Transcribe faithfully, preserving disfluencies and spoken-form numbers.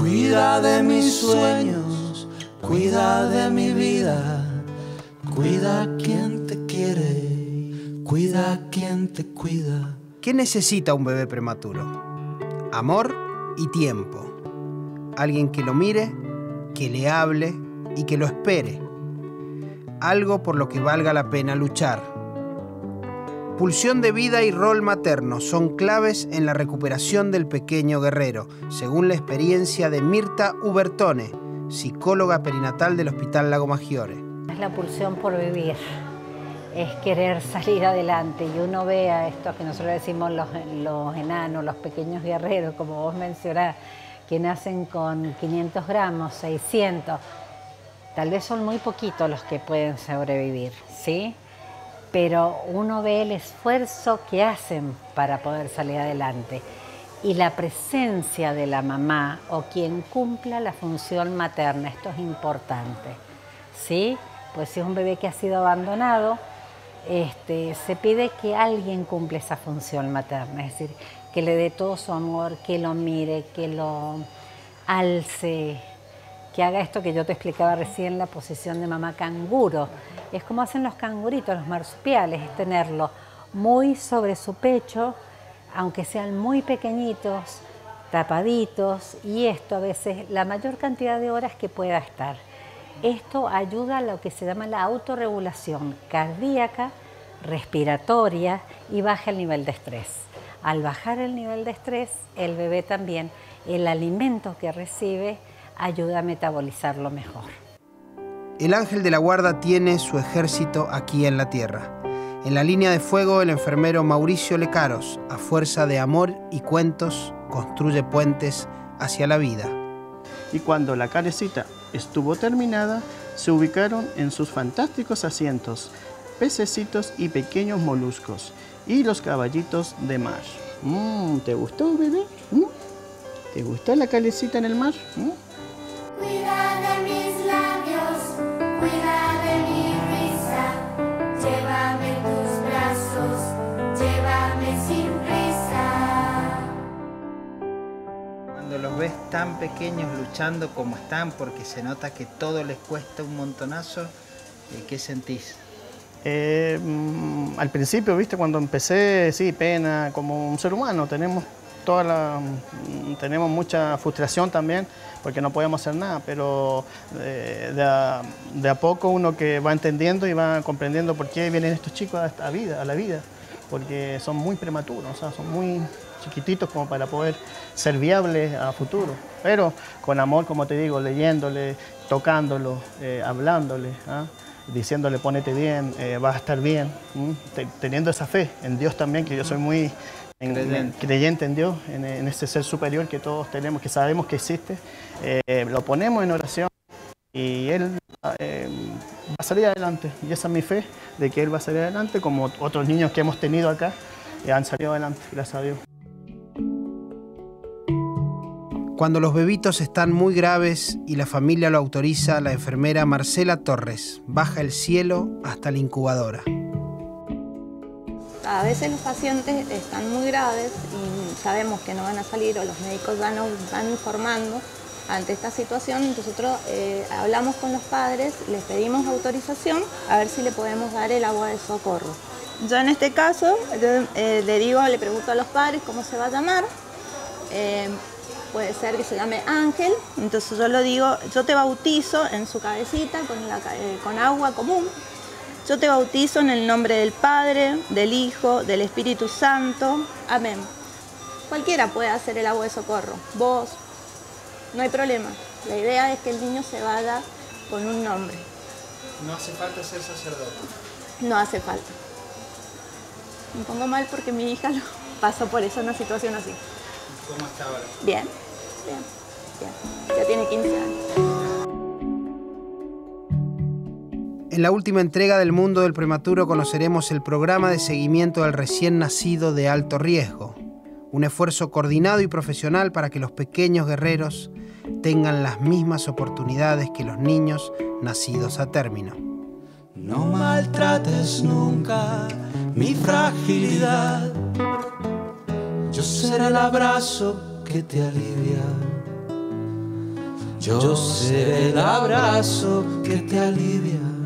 Cuida de mis sueños, cuida de mi vida, cuida a quien te quiere, cuida a quien te cuida. ¿Qué necesita un bebé prematuro? Amor y tiempo. Alguien que lo mire, que le hable y que lo espere. Algo por lo que valga la pena luchar. Pulsión de vida y rol materno son claves en la recuperación del pequeño guerrero, según la experiencia de Mirta Ubertone, psicóloga perinatal del Hospital Lago Maggiore. Es la pulsión por vivir, es querer salir adelante, y uno ve a estos que nosotros decimos los, los enanos, los pequeños guerreros, como vos mencionás, que nacen con quinientos gramos, seiscientos, tal vez son muy poquitos los que pueden sobrevivir, ¿sí? Pero uno ve el esfuerzo que hacen para poder salir adelante y la presencia de la mamá o quien cumpla la función materna, esto es importante, ¿sí? Pues si es un bebé que ha sido abandonado, este, se pide que alguien cumpla esa función materna, es decir, que le dé todo su amor, que lo mire, que lo alce, que haga esto que yo te explicaba recién, la posición de mamá canguro. Es como hacen los canguritos, los marsupiales, es tenerlo muy sobre su pecho, aunque sean muy pequeñitos, tapaditos, y esto a veces la mayor cantidad de horas que pueda estar. Esto ayuda a lo que se llama la autorregulación cardíaca, respiratoria, y baja el nivel de estrés. Al bajar el nivel de estrés, el bebé también, el alimento que recibe, ayuda a metabolizarlo mejor. El ángel de la guarda tiene su ejército aquí en la tierra. En la línea de fuego, el enfermero Mauricio Lecaros, a fuerza de amor y cuentos, construye puentes hacia la vida. Y cuando la calecita estuvo terminada, se ubicaron en sus fantásticos asientos pececitos y pequeños moluscos y los caballitos de mar. Mm, ¿te gustó, bebé? ¿Mm? ¿Te gustó la calecita en el mar? ¿Mm? Cuida de mis labios, cuida de mi risa, llévame en tus brazos, llévame sin prisa. Cuando los ves tan pequeños luchando como están, porque se nota que todo les cuesta un montonazo, ¿qué sentís? Eh, mm, al principio, viste, cuando empecé, sí, pena, como un ser humano, tenemos toda la, tenemos mucha frustración también, porque no podemos hacer nada, pero eh, de, a, de a poco uno que va entendiendo y va comprendiendo por qué vienen estos chicos a esta vida, a la vida, porque son muy prematuros, o sea, son muy chiquititos como para poder ser viables a futuro, pero con amor, como te digo, leyéndole, tocándolo, eh, hablándole, ¿ah? Diciéndole ponete bien, eh, vas a estar bien, Te, teniendo esa fe en Dios también, que yo soy muy en, creyente. creyente en Dios, en, en ese ser superior que todos tenemos, que sabemos que existe, eh, lo ponemos en oración y Él eh, va a salir adelante, y esa es mi fe, de que Él va a salir adelante, como otros niños que hemos tenido acá, eh, han salido adelante, gracias a Dios. Cuando los bebitos están muy graves y la familia lo autoriza, la enfermera Marcela Torres baja el cielo hasta la incubadora. A veces los pacientes están muy graves y sabemos que no van a salir, o los médicos ya nos van informando ante esta situación. Nosotros eh, hablamos con los padres, les pedimos autorización a ver si le podemos dar el agua de socorro. Yo en este caso yo, eh, le digo, le pregunto a los padres cómo se va a llamar. Eh, Puede ser que se llame Ángel, entonces yo lo digo, yo te bautizo en su cabecita con, la, eh, con agua común. Yo te bautizo en el nombre del Padre, del Hijo, del Espíritu Santo. Amén. Cualquiera puede hacer el agua de socorro, vos, no hay problema. La idea es que el niño se vaya con un nombre. No hace falta ser sacerdote. No hace falta. Me pongo mal porque mi hija lo pasó por eso, una situación así. ¿Cómo está ahora? Bien, bien, bien. Ya tiene quince años. En la última entrega del Mundo del Prematuro conoceremos el programa de seguimiento del recién nacido de alto riesgo. Un esfuerzo coordinado y profesional para que los pequeños guerreros tengan las mismas oportunidades que los niños nacidos a término. No maltrates nunca mi fragilidad. Yo seré el abrazo que te alivia. Yo seré el abrazo que te alivia.